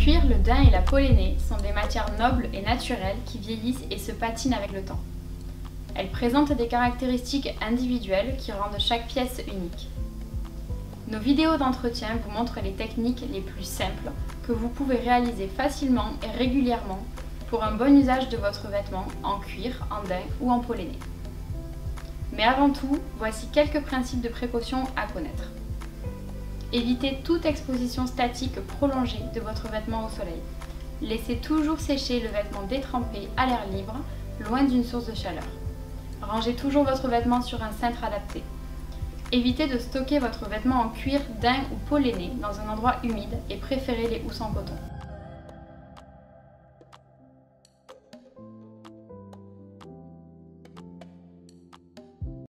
cuir, le daim et la pollénée sont des matières nobles et naturelles qui vieillissent et se patinent avec le temps. Elles présentent des caractéristiques individuelles qui rendent chaque pièce unique. Nos vidéos d'entretien vous montrent les techniques les plus simples que vous pouvez réaliser facilement et régulièrement pour un bon usage de votre vêtement en cuir, en daim ou en pollénée. Mais avant tout, voici quelques principes de précaution à connaître. Évitez toute exposition statique prolongée de votre vêtement au soleil. Laissez toujours sécher le vêtement détrempé à l'air libre, loin d'une source de chaleur. Rangez toujours votre vêtement sur un cintre adapté. Évitez de stocker votre vêtement en cuir, daim ou pollénée dans un endroit humide et préférez les housses en coton.